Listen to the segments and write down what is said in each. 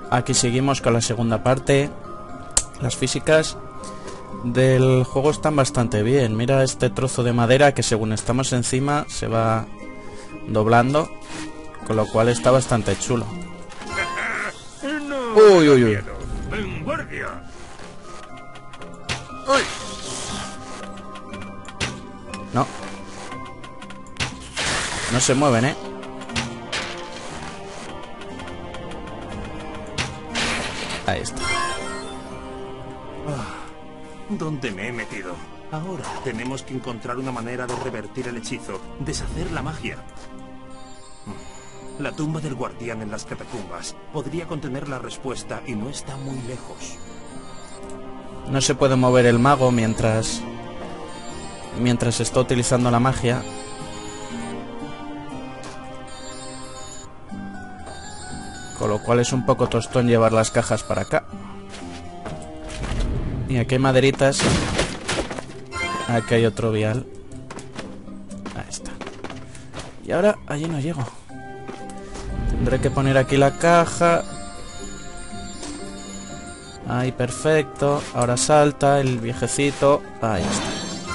aquí seguimos con la segunda parte. Las físicas del juego están bastante bien. Mira este trozo de madera que según estamos encima se va doblando, con lo cual está bastante chulo. Uy, uy, uy. Uy. No. No se mueven, ¿eh? Ahí está. ¿Dónde me he metido? Ahora tenemos que encontrar una manera de revertir el hechizo, deshacer la magia. La tumba del guardián en las catacumbas podría contener la respuesta y no está muy lejos. No se puede mover el mago mientras está utilizando la magia. Con lo cual es un poco tostón llevar las cajas para acá. Y aquí hay maderitas. Aquí hay otro vial. Ahí está. Y ahora allí no llego. Tendré que poner aquí la caja. Ahí, perfecto. Ahora salta el viejecito. Ahí está.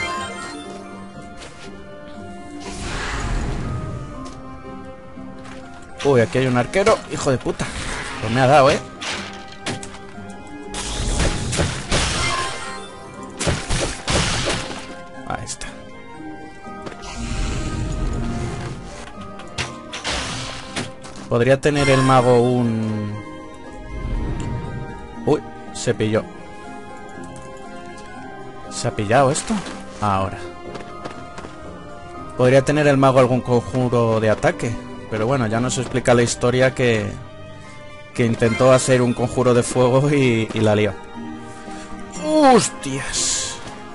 Uy, aquí hay un arquero. Hijo de puta. Pues me ha dado, ¿eh? Ahí está. Podría tener el mago un... Uy, se pilló. ¿Se ha pillado esto? Ahora. Podría tener el mago algún conjuro de ataque. Pero bueno, ya nos explica la historia que intentó hacer un conjuro de fuego y la lió. ¡Hostias!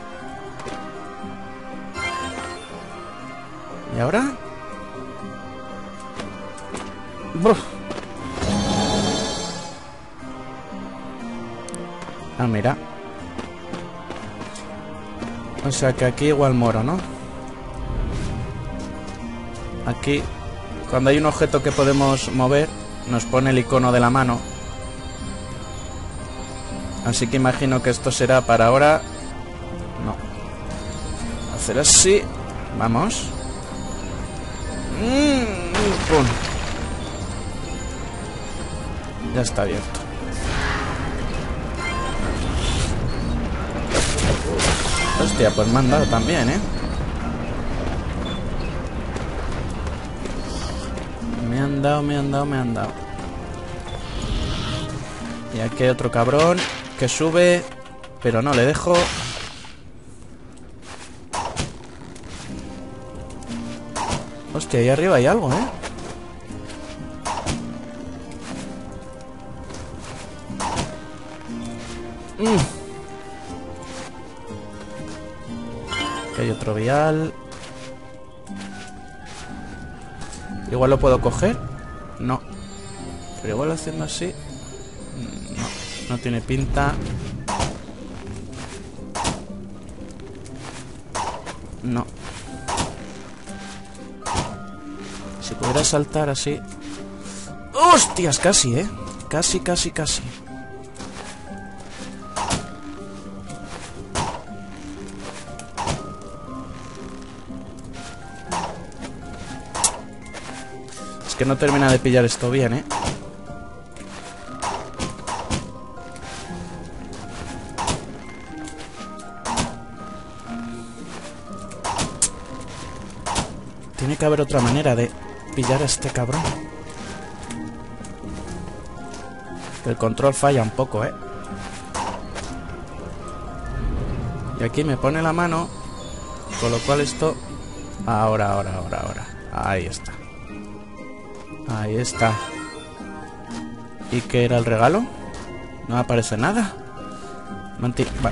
¿Y ahora? ¡Buf! Ah, mira. O sea que aquí igual moro, ¿no? Aquí, cuando hay un objeto que podemos mover, nos pone el icono de la mano. Así que imagino que esto será para ahora. No. Hacer así. Vamos. Pum. Ya está abierto. Hostia, pues me han dado también, ¿eh? Me han dado. Y aquí hay otro cabrón que sube, pero no le dejo. Hostia, ahí arriba hay algo, ¿eh? Aquí hay otro vial. Igual lo puedo coger. No. Pero igual haciendo así. No tiene pinta. No. Si pudiera saltar así. ¡Hostias! Casi, ¿eh? Casi. Es que no termina de pillar esto bien, ¿eh? Tiene que haber otra manera de pillar a este cabrón. El control falla un poco, ¿eh? Y aquí me pone la mano, con lo cual esto... Ahora. Ahí está. Ahí está. ¿Y qué era el regalo? No aparece nada. Me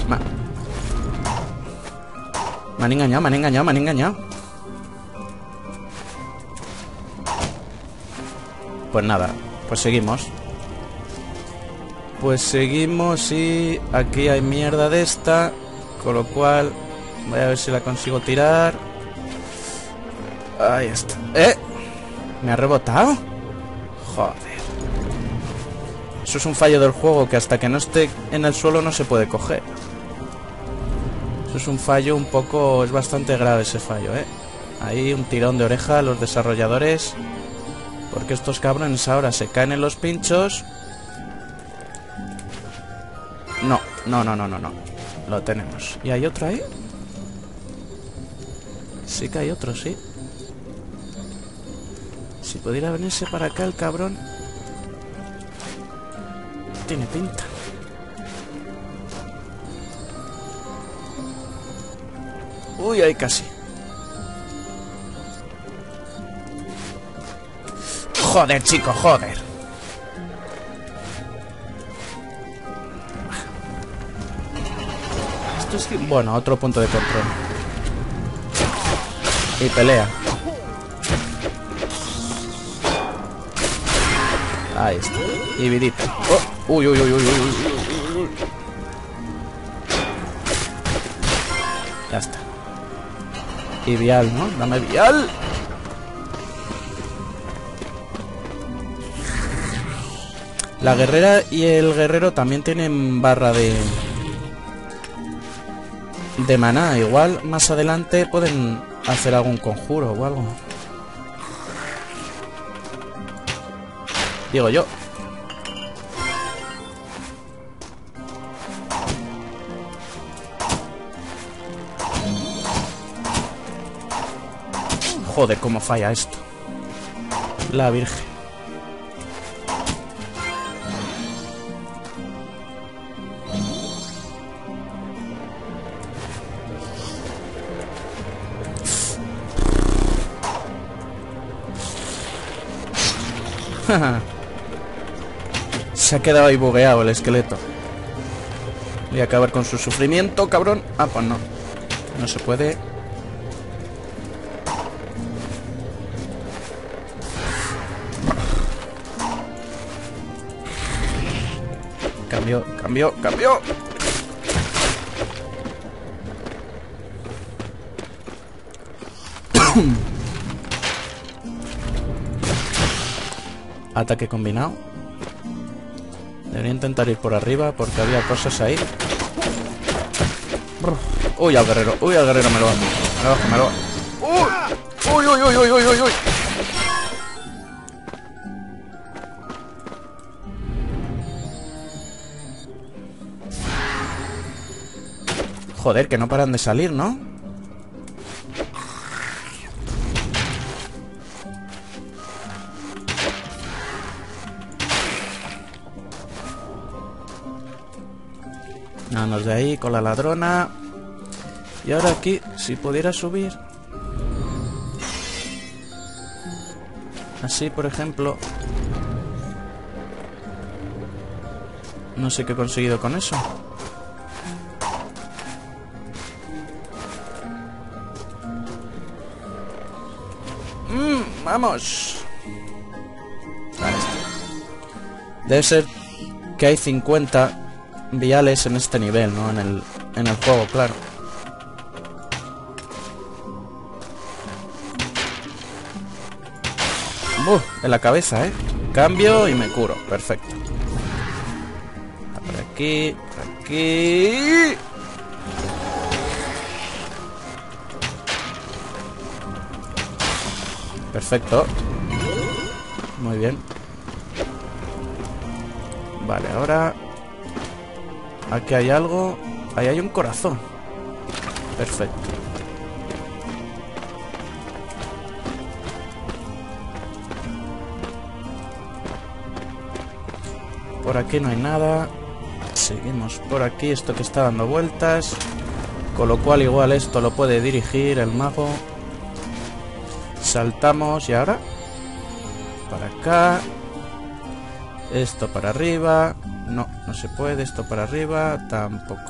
han engañado. Pues nada, pues seguimos. Y aquí hay mierda de esta, con lo cual voy a ver si la consigo tirar. Ahí está. ¿Me ha rebotado? Joder. Eso es un fallo del juego, que hasta que no esté en el suelo no se puede coger. Eso es un fallo un poco... Es bastante grave ese fallo, ¿eh? Ahí un tirón de oreja a los desarrolladores, porque estos cabrones ahora se caen en los pinchos. No. Lo tenemos. ¿Y hay otro ahí? Sí que hay otro, sí. Si pudiera venirse para acá el cabrón. Tiene pinta. Uy, ahí casi. Joder, chico, joder. Esto es que... Bueno, otro punto de control. Y pelea. Ahí está. Y vidita. Oh. Uy. Ya está. Y vial, ¿no? Dame vial. La guerrera y el guerrero también tienen barra de maná. Igual más adelante pueden hacer algún conjuro o algo. Digo yo. Joder, cómo falla esto. La Virgen. Se ha quedado ahí bugueado el esqueleto. Voy a acabar con su sufrimiento, cabrón. Ah, pues no. No se puede. Cambio. Ataque combinado. Debería intentar ir por arriba porque había cosas ahí. Uy, al guerrero me lo bajo. Me lo bajo. Uy. Joder, que no paran de salir, ¿no? Vámonos de ahí con la ladrona. Y ahora aquí, si pudiera subir. Así, por ejemplo. No sé qué he conseguido con eso. ¡Vamos! Ahí está. Debe ser que hay 50 viales en este nivel, ¿no? En el juego, claro. En la cabeza, ¿eh? Cambio y me curo. Perfecto. Por aquí, por aquí. Perfecto. Muy bien. Vale, ahora... Aquí hay algo. Ahí hay un corazón. Perfecto. Por aquí no hay nada. Seguimos por aquí. Esto que está dando vueltas. Con lo cual igual esto lo puede dirigir el mago. Saltamos y ahora para acá. Esto para arriba. No, no se puede. Esto para arriba tampoco.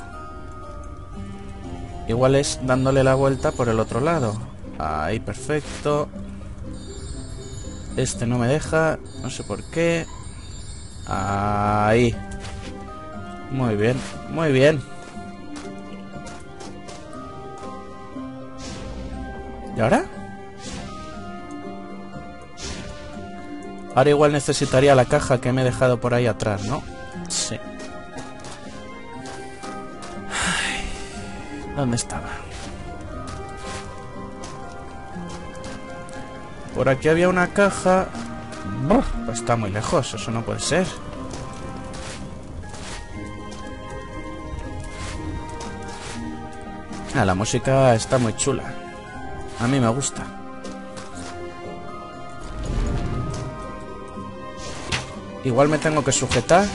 Igual es dándole la vuelta por el otro lado. Ahí, perfecto. Este no me deja. No sé por qué. Ahí. Muy bien, muy bien. ¿Y ahora? Ahora igual necesitaría la caja que me he dejado por ahí atrás, ¿no? Sí. Ay, ¿dónde estaba? Por aquí había una caja. Pues está muy lejos, eso no puede ser. Ah, la música está muy chula. A mí me gusta. Igual me tengo que sujetar.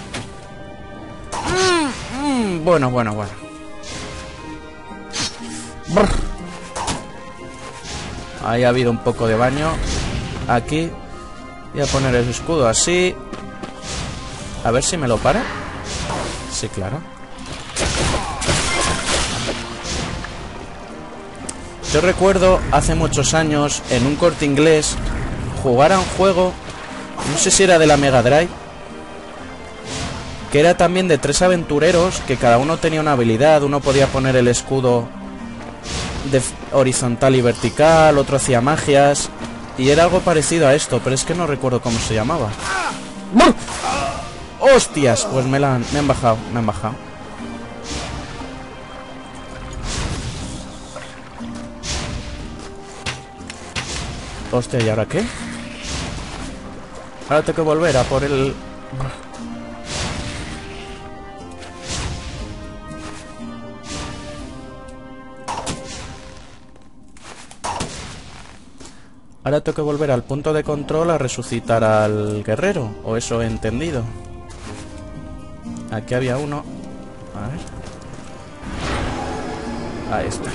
Bueno. Brr. Ahí ha habido un poco de baño. Aquí. Voy a poner el escudo así. A ver si me lo para. Sí, claro. Yo recuerdo hace muchos años en un Corte Inglés jugar a un juego, no sé si era de la Mega Drive, que era también de 3 aventureros, que cada uno tenía una habilidad. Uno podía poner el escudo de horizontal y vertical, otro hacía magias, y era algo parecido a esto, pero es que no recuerdo cómo se llamaba. ¡Hostias! Pues me han bajado, me han bajado. Hostia, ¿y ahora qué? Ahora tengo que volver a por el... Ahora tengo que volver al punto de control a resucitar al guerrero. O eso he entendido. Aquí había uno. A ver. Ahí está.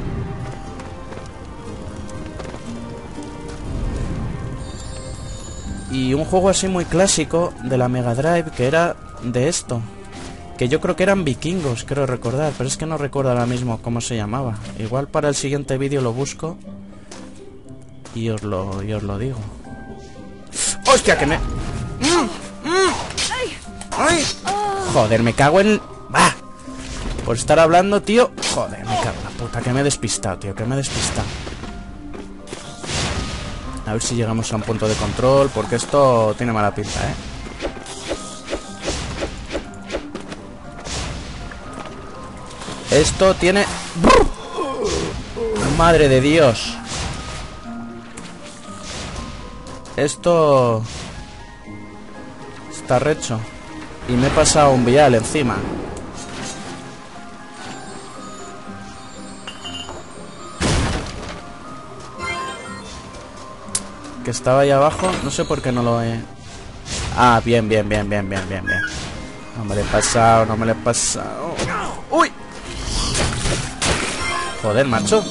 Y un juego así muy clásico de la Mega Drive que era de esto. Que yo creo que eran vikingos, creo recordar. Pero es que no recuerdo ahora mismo cómo se llamaba. Igual para el siguiente vídeo lo busco y os lo digo. ¡Hostia, que me... ¡Ay! Joder, me cago en... ¡Bah! Por estar hablando, tío. Joder, me cago en la puta, que me he despistado, tío, que me he despistado. A ver si llegamos a un punto de control, porque esto tiene mala pinta, ¿eh? Esto tiene... ¡Madre de Dios! Esto... está recho. Y me he pasado un vial encima. Que estaba ahí abajo, no sé por qué no lo he... Ah, bien. No me lo he pasado, ¡Uy! Joder, macho.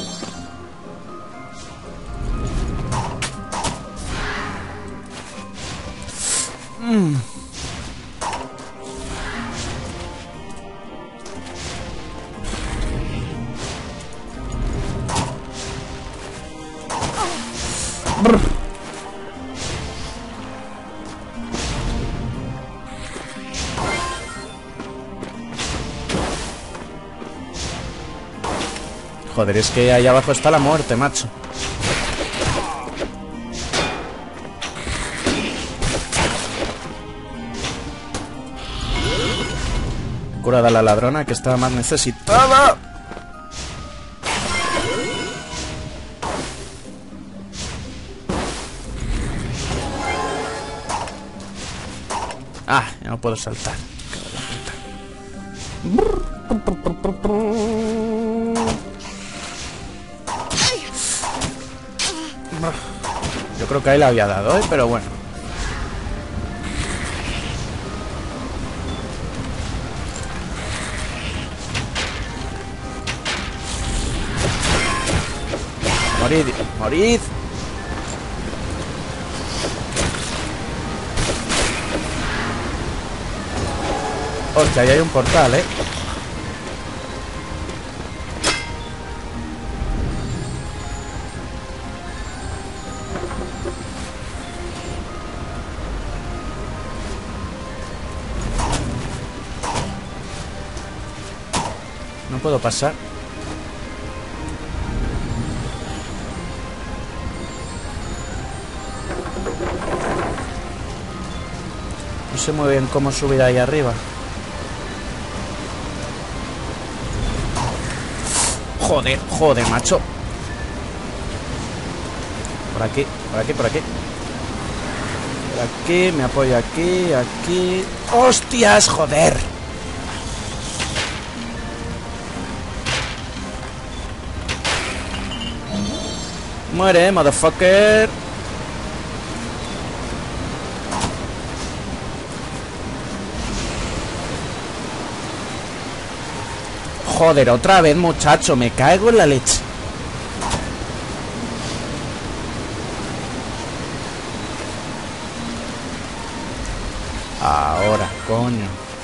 Joder, es que ahí abajo está la muerte, macho. Curada a la ladrona, que estaba más necesitada. Ah, ya no puedo saltar. Yo creo que ahí la había dado, pero bueno. Morid, morid. Hostia, ahí hay un portal, ¿eh? No puedo pasar. sé muy bien cómo subir ahí arriba. Joder, joder, macho. Por aquí, por aquí, por aquí. Por aquí, me apoyo aquí, aquí. ¡Hostias, joder! Muere, motherfucker. Joder, otra vez, muchacho. Me caigo en la leche. Ahora, coño.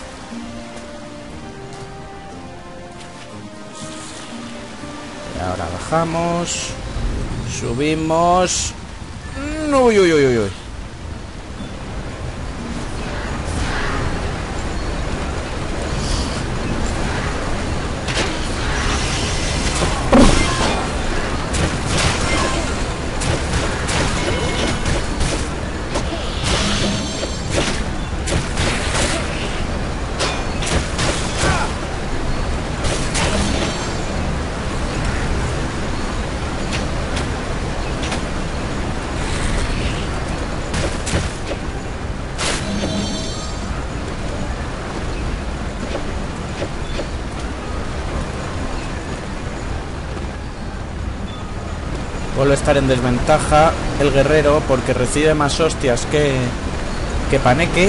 Y ahora bajamos. Subimos. Uy, uy, uy, uy, uy. Vuelve a estar en desventaja el guerrero porque recibe más hostias que Paneque.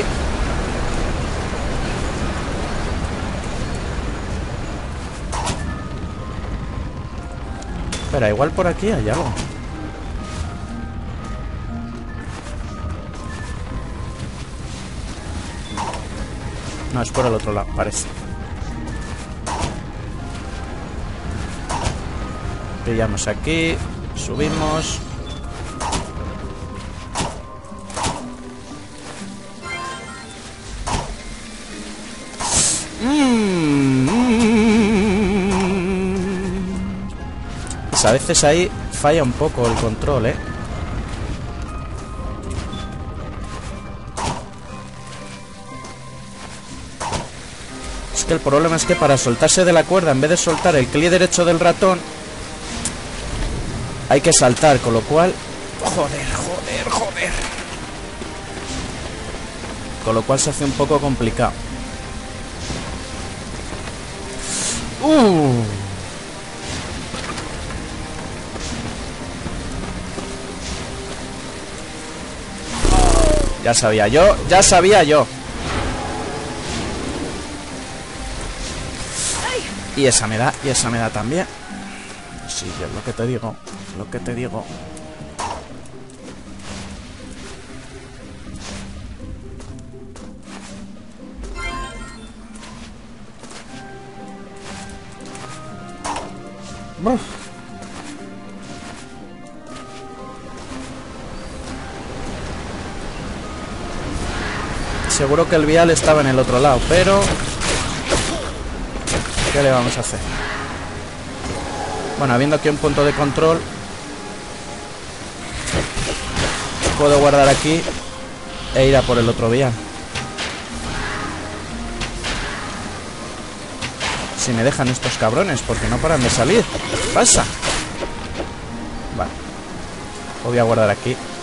Pero igual por aquí hay algo. No, es por el otro lado, parece. Pillamos aquí. Subimos. Pues a veces ahí falla un poco el control, ¿eh? Es que el problema es que para soltarse de la cuerda, en vez de soltar el clic derecho del ratón, hay que saltar, con lo cual... Joder, joder, joder. Con lo cual se hace un poco complicado. Ya sabía yo, ya sabía yo. Y esa me da también. Sí, es lo que te digo. Lo que te digo. Uf. Seguro que el vial estaba en el otro lado, pero... ¿qué le vamos a hacer? Bueno, habiendo aquí un punto de control, puedo guardar aquí e ir a por el otro vial. Si me dejan estos cabrones, porque no paran de salir. ¿Qué pasa? Vale. Voy a guardar aquí.